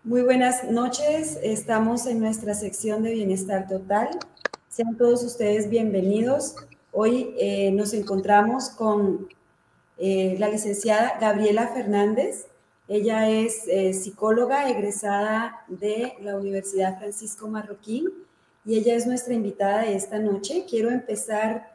Muy buenas noches, estamos en nuestra sección de Bienestar Total. Sean todos ustedes bienvenidos. Hoy nos encontramos con la licenciada Gabriela Fernández. Ella es psicóloga egresada de la Universidad Francisco Marroquín y ella es nuestra invitada de esta noche. Quiero empezar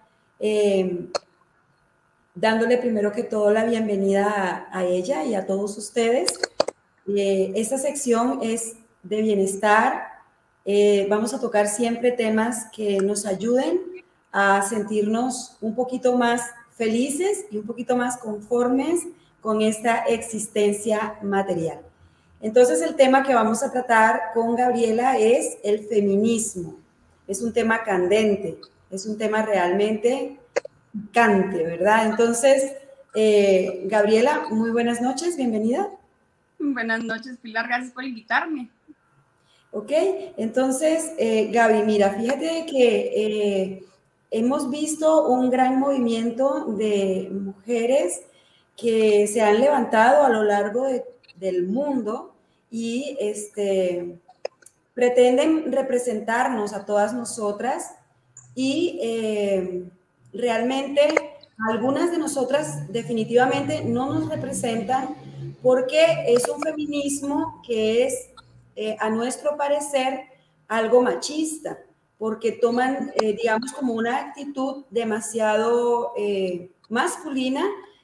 dándole primero que todo la bienvenida a ella y a todos ustedes. Esta sección es de bienestar. Vamos a tocar siempre temas que nos ayuden a sentirnos un poquito más felices y un poquito más conformes con esta existencia material. Entonces, el tema que vamos a tratar con Gabriela es el feminismo. Es un tema candente, es un tema realmente picante, ¿verdad? Entonces, Gabriela, muy buenas noches, bienvenida. Buenas noches, Pilar, gracias por invitarme. Ok, entonces, Gaby, mira, fíjate que hemos visto un gran movimiento de mujeres que se han levantado a lo largo del mundo y pretenden representarnos a todas nosotras y realmente algunas de nosotras definitivamente no nos representan porque es un feminismo que es, a nuestro parecer, algo machista, porque toman, digamos, como una actitud demasiado masculina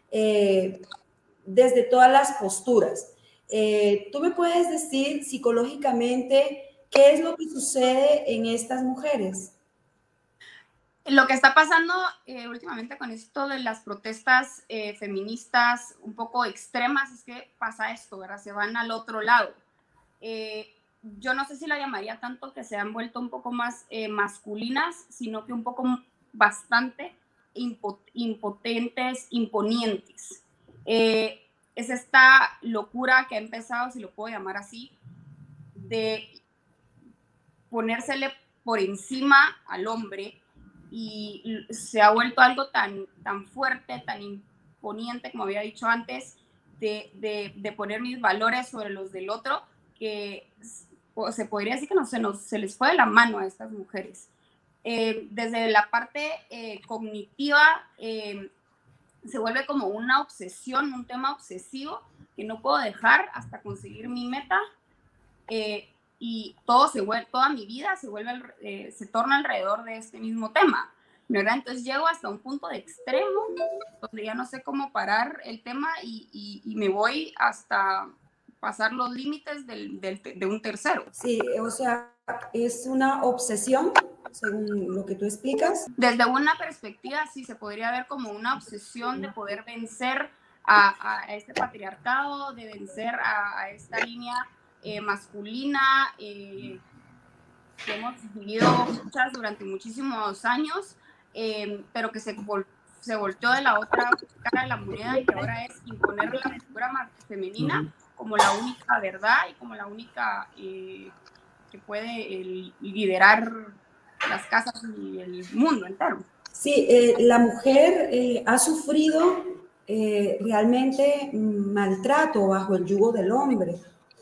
desde todas las posturas. ¿Tú me puedes decir psicológicamente qué es lo que sucede en estas mujeres? Lo que está pasando últimamente con esto de las protestas feministas un poco extremas es que pasa esto, ¿verdad? Se van al otro lado. Yo no sé si la llamaría tanto que se han vuelto un poco más masculinas, sino que un poco bastante impotentes, imponientes. Es esta locura que ha empezado, si lo puedo llamar así, de ponérsele por encima al hombre y se ha vuelto algo tan fuerte, tan imponiente, como había dicho antes, de poner mis valores sobre los del otro, que se podría decir que se les fue de la mano a estas mujeres. Desde la parte cognitiva, se vuelve como una obsesión, un tema obsesivo que no puedo dejar hasta conseguir mi meta. Y toda mi vida se torna alrededor de este mismo tema, ¿verdad? Entonces llego hasta un punto de extremo donde ya no sé cómo parar el tema y me voy hasta pasar los límites de un tercero. Sí, o sea, es una obsesión, según lo que tú explicas. Desde una perspectiva, sí, se podría ver como una obsesión de poder vencer a este patriarcado, de vencer a esta línea masculina que hemos vivido muchas durante muchísimos años, pero que se volteó de la otra cara de la moneda y que ahora es imponer la figura femenina como la única verdad y como la única que puede liderar las casas y el mundo entero. Sí, la mujer ha sufrido realmente maltrato bajo el yugo del hombre.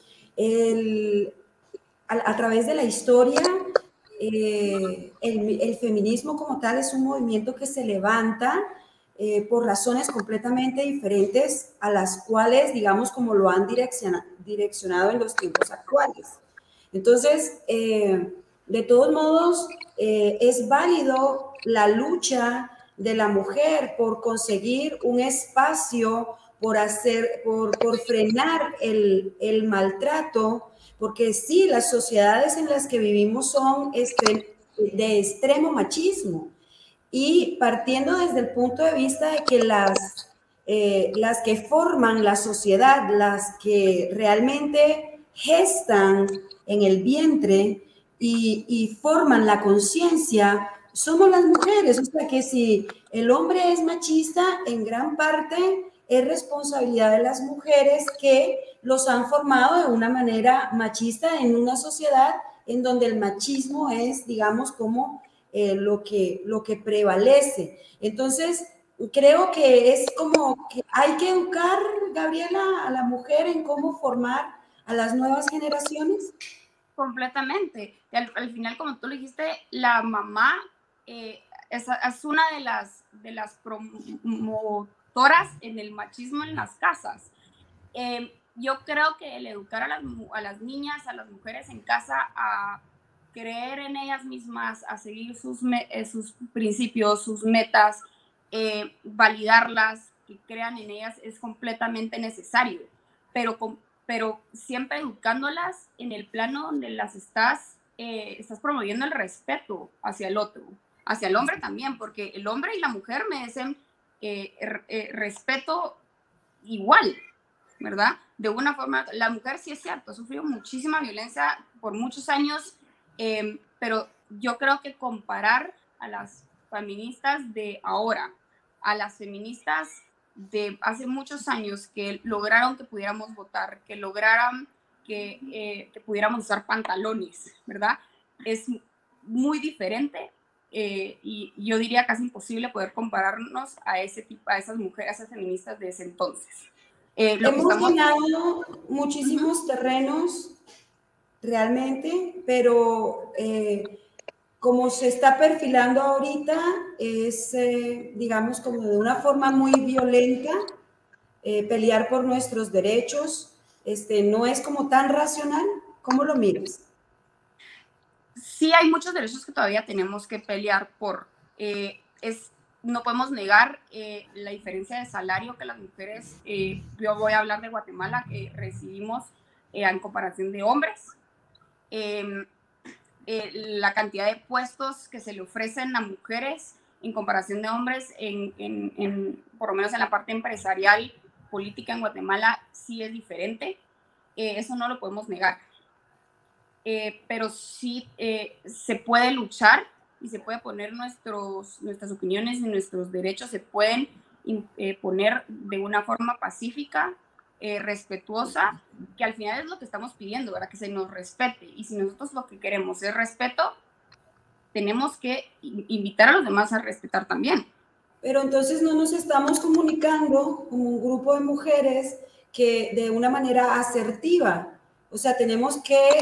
A través de la historia, el feminismo como tal es un movimiento que se levanta por razones completamente diferentes a las cuales, digamos, como lo han direccionado en los tiempos actuales. Entonces, de todos modos, es válido la lucha de la mujer por conseguir un espacio, por frenar el maltrato, porque sí, las sociedades en las que vivimos son de extremo machismo. Y partiendo desde el punto de vista de que las que forman la sociedad, las que realmente gestan en el vientre y forman la conciencia, somos las mujeres. O sea que si el hombre es machista, en gran parte es responsabilidad de las mujeres que los han formado de una manera machista en una sociedad en donde el machismo es, digamos, como lo que prevalece. Entonces, creo que es como que hay que educar, Gabriela, a la mujer en cómo formar a las nuevas generaciones? Completamente. Al final, como tú lo dijiste, la mamá es una de las promotoras en el machismo en las casas. Yo creo que el educar a las niñas, a las mujeres en casa a creer en ellas mismas, a seguir sus principios, sus metas, validarlas, que crean en ellas es completamente necesario, pero siempre educándolas en el plano donde las estás promoviendo el respeto hacia el otro, hacia el hombre también, porque el hombre y la mujer merecen respeto igual, ¿verdad? De una forma, la mujer sí es cierto, ha sufrido muchísima violencia por muchos años, pero yo creo que comparar a las feministas de ahora a las feministas de hace muchos años que lograron que pudiéramos votar, que lograran que pudiéramos usar pantalones, ¿verdad? Es muy diferente y yo diría casi imposible poder compararnos a esas mujeres, a esas feministas de ese entonces. Hemos ganado muchísimos terrenos realmente, pero como se está perfilando ahorita, es, digamos, como de una forma muy violenta, pelear por nuestros derechos, no es como tan racional. ¿Cómo lo miras? Sí, hay muchos derechos que todavía tenemos que pelear por. No podemos negar la diferencia de salario que las mujeres, yo voy a hablar de Guatemala, que recibimos en comparación de hombres. La cantidad de puestos que se le ofrecen a mujeres en comparación de hombres, por lo menos en la parte empresarial, política en Guatemala, sí es diferente. Eso no lo podemos negar. Pero sí se puede luchar y se puede poner nuestras opiniones y nuestros derechos, se pueden poner de una forma pacífica, respetuosa, que al final es lo que estamos pidiendo, ¿verdad? Que se nos respete. Y si nosotros lo que queremos es respeto, tenemos que invitar a los demás a respetar también. Pero entonces no nos estamos comunicando como un grupo de mujeres que de una manera asertiva. O sea, tenemos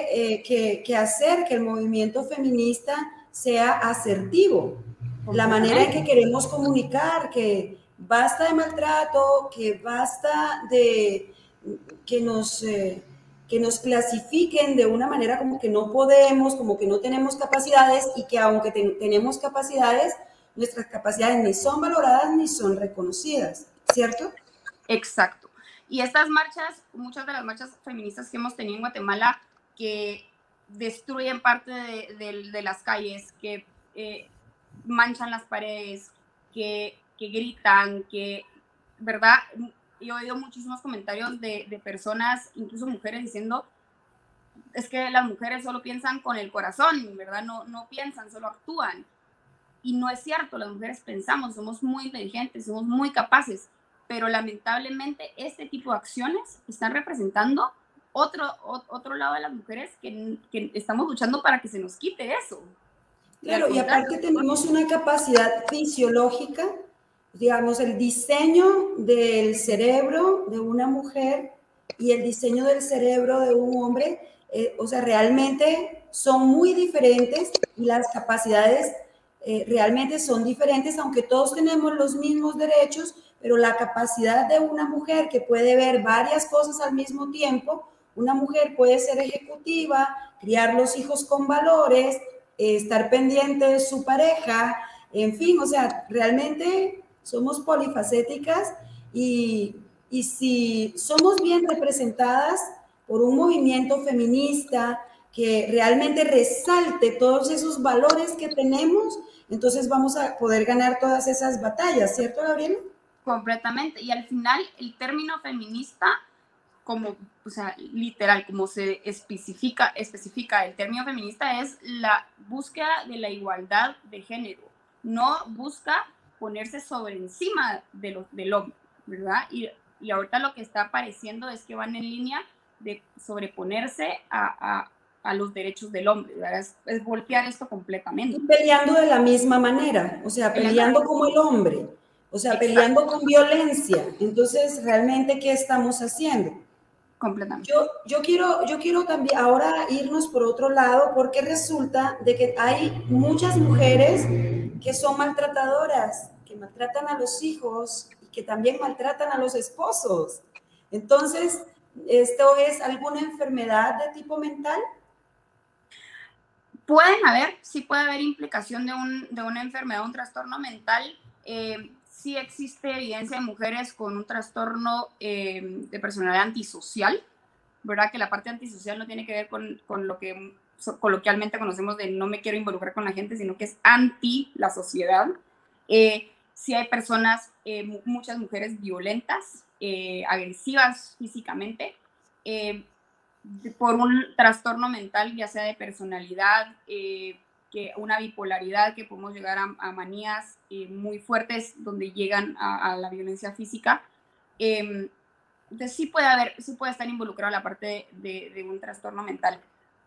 que hacer que el movimiento feminista sea asertivo. La manera en que queremos comunicar, que basta de maltrato, que basta de que nos clasifiquen de una manera como que no podemos, como que no tenemos capacidades y que aunque tenemos capacidades, nuestras capacidades ni son valoradas ni son reconocidas, ¿cierto? Exacto. Y estas marchas, muchas de las marchas feministas que hemos tenido en Guatemala, que destruyen parte de las calles, que manchan las paredes, que gritan, que, ¿verdad? Yo he oído muchísimos comentarios de personas, incluso mujeres, diciendo, es que las mujeres solo piensan con el corazón, ¿verdad? No piensan, solo actúan. Y no es cierto, las mujeres pensamos, somos muy inteligentes, somos muy capaces, pero lamentablemente este tipo de acciones están representando otro lado de las mujeres que estamos luchando para que se nos quite eso. Claro, y aparte tenemos una capacidad fisiológica, digamos, el diseño del cerebro de una mujer y el diseño del cerebro de un hombre, o sea, realmente son muy diferentes y las capacidades realmente son diferentes, aunque todos tenemos los mismos derechos, pero la capacidad de una mujer que puede ver varias cosas al mismo tiempo, una mujer puede ser ejecutiva, criar los hijos con valores, estar pendiente de su pareja, en fin, o sea, realmente somos polifacéticas y si somos bien representadas por un movimiento feminista que realmente resalte todos esos valores que tenemos, entonces vamos a poder ganar todas esas batallas, ¿cierto, Gabriela? Completamente. Y al final, el término feminista, como, o sea, literal, como se especifica el término feminista, es la búsqueda de la igualdad de género. No busca ponerse sobre encima del hombre, ¿verdad? Y ahorita lo que está apareciendo es que van en línea de sobreponerse a los derechos del hombre, ¿verdad? Es voltear esto completamente. Y peleando de la misma manera, o sea, peleando como el hombre, o sea, peleando con violencia. Entonces, ¿realmente qué estamos haciendo? completamente. Yo quiero también ahora irnos por otro lado, porque resulta de que hay muchas mujeres que son maltratadoras, que maltratan a los hijos y que también maltratan a los esposos. Entonces, ¿esto es alguna enfermedad de tipo mental? Sí puede haber implicación de una enfermedad, un trastorno mental. Sí existe evidencia de mujeres con un trastorno de personalidad antisocial, ¿verdad? Que la parte antisocial no tiene que ver con lo que coloquialmente conocemos de no me quiero involucrar con la gente, sino que es anti la sociedad. Sí hay personas, muchas mujeres violentas, agresivas físicamente, por un trastorno mental, ya sea de personalidad, que una bipolaridad, que podemos llegar a manías muy fuertes donde llegan a la violencia física. Entonces sí puede estar involucrado la parte de un trastorno mental.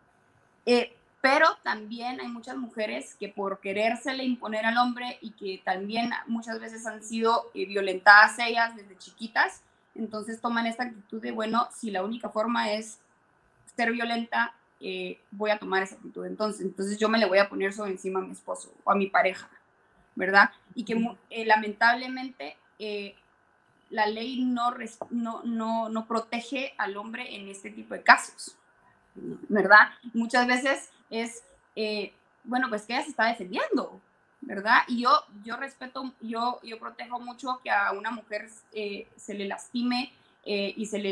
Pero también hay muchas mujeres que por querérsele imponer al hombre y que también muchas veces han sido violentadas ellas desde chiquitas, entonces toman esta actitud de, bueno, si la única forma es ser violenta, voy a tomar esa actitud. Entonces yo me le voy a poner sobre encima a mi esposo o a mi pareja, ¿verdad? Y que lamentablemente la ley no protege al hombre en este tipo de casos, ¿verdad? Muchas veces es, bueno, pues que ella se está defendiendo, ¿verdad? Y yo respeto, yo protejo mucho que a una mujer se le lastime y se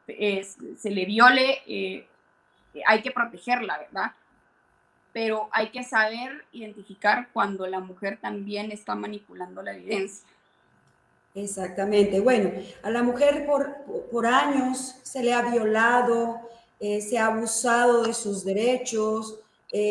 le viole, hay que protegerla, ¿verdad? Pero hay que saber identificar cuando la mujer también está manipulando la evidencia. Exactamente. Bueno, a la mujer por años se le ha violado, se ha abusado de sus derechos.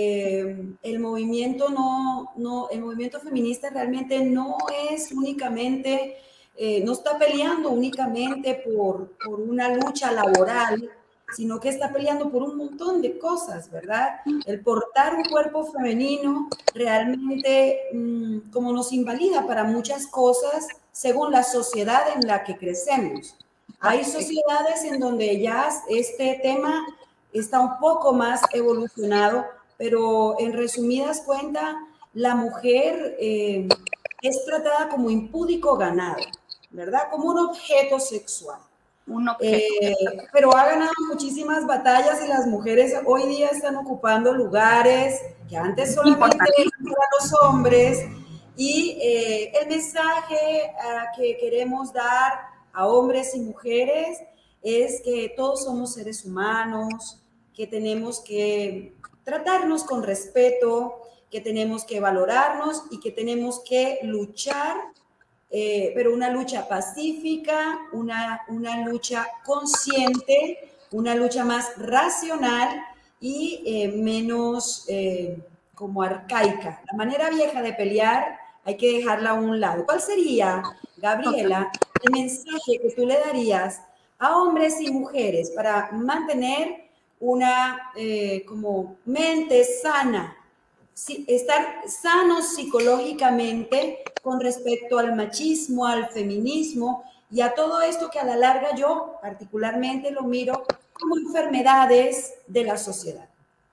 El movimiento el movimiento feminista realmente no es únicamente, no está peleando únicamente por una lucha laboral, sino que está peleando por un montón de cosas, ¿verdad? El portar un cuerpo femenino realmente como nos invalida para muchas cosas según la sociedad en la que crecemos. Hay sociedades en donde ya este tema está un poco más evolucionado, pero en resumidas cuentas, la mujer es tratada como impúdico ganado, ¿verdad? Como un objeto sexual. Un objeto. Pero ha ganado muchísimas batallas y las mujeres hoy día están ocupando lugares que antes solamente eran para los hombres. Y el mensaje que queremos dar a hombres y mujeres es que todos somos seres humanos, que tenemos que tratarnos con respeto, que tenemos que valorarnos y que tenemos que luchar, pero una lucha pacífica, una lucha consciente, una lucha más racional y menos como arcaica. La manera vieja de pelear hay que dejarla a un lado. ¿Cuál sería, Gabriela, el mensaje que tú le darías a hombres y mujeres para mantener una como mente sana, estar sanos psicológicamente con respecto al machismo, al feminismo y a todo esto que a la larga yo particularmente lo miro como enfermedades de la sociedad?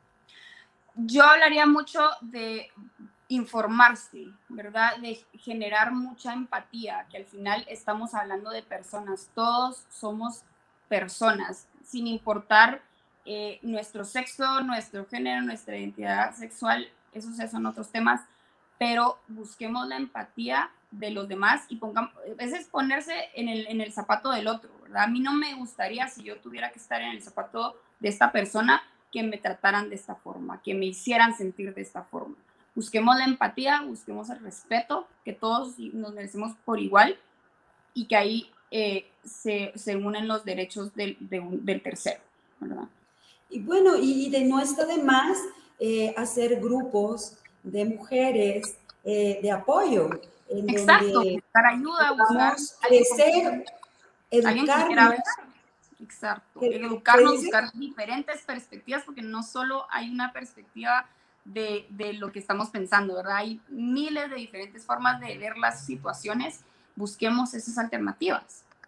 Yo hablaría mucho de informarse, ¿verdad? De generar mucha empatía, que al final estamos hablando de personas, todos somos personas, sin importar nuestro sexo, nuestro género, nuestra identidad sexual, esos ya son otros temas, pero busquemos la empatía de los demás y pongamos, a veces ponerse en el zapato del otro, ¿verdad? A mí no me gustaría, si yo tuviera que estar en el zapato de esta persona, que me trataran de esta forma, que me hicieran sentir de esta forma. Busquemos la empatía, busquemos el respeto, que todos nos merecemos por igual y que ahí se unen los derechos del tercero, ¿verdad? Y bueno, y no está de más hacer grupos de mujeres de apoyo, en Exacto, donde buscar ayuda, buscar podamos crecer, alguien que quiera educarnos. ver. Exacto, ¿Qué educarnos, dice? buscar diferentes perspectivas, porque no solo hay una perspectiva de lo que estamos pensando, ¿verdad? Hay miles de diferentes formas de ver las situaciones, busquemos esas alternativas.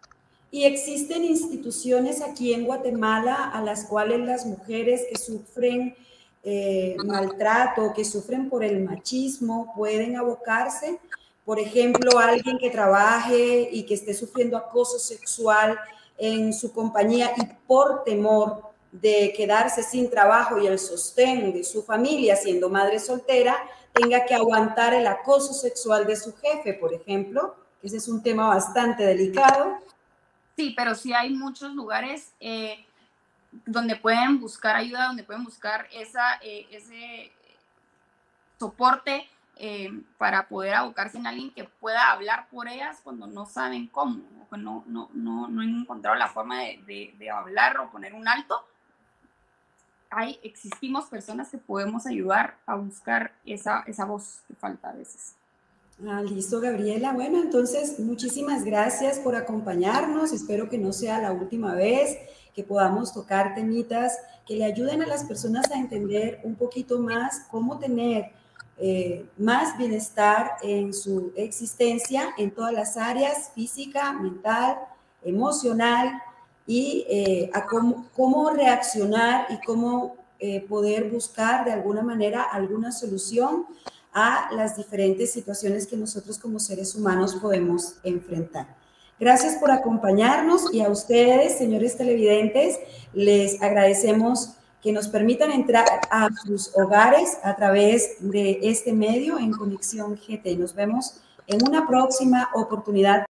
Y existen instituciones aquí en Guatemala a las cuales las mujeres que sufren maltrato, que sufren por el machismo, pueden abocarse. Por ejemplo, alguien que trabaje y que esté sufriendo acoso sexual en su compañía y por temor de quedarse sin trabajo y el sostén de su familia, siendo madre soltera, tenga que aguantar el acoso sexual de su jefe, por ejemplo, que ese es un tema bastante delicado. Sí, pero sí hay muchos lugares donde pueden buscar ayuda, donde pueden buscar ese soporte para poder abocarse en alguien que pueda hablar por ellas cuando no saben cómo, o no han encontrado la forma de hablar o poner un alto. Existimos personas que podemos ayudar a buscar esa voz que falta a veces. Listo, Gabriela. Bueno, entonces, muchísimas gracias por acompañarnos. Espero que no sea la última vez, que podamos tocar temitas que le ayuden a las personas a entender un poquito más cómo tener más bienestar en su existencia, en todas las áreas, física, mental, emocional, y a cómo reaccionar y cómo poder buscar de alguna manera alguna solución a las diferentes situaciones que nosotros como seres humanos podemos enfrentar. Gracias por acompañarnos, y a ustedes, señores televidentes, les agradecemos que nos permitan entrar a sus hogares a través de este medio en Conexión GT. Nos vemos en una próxima oportunidad.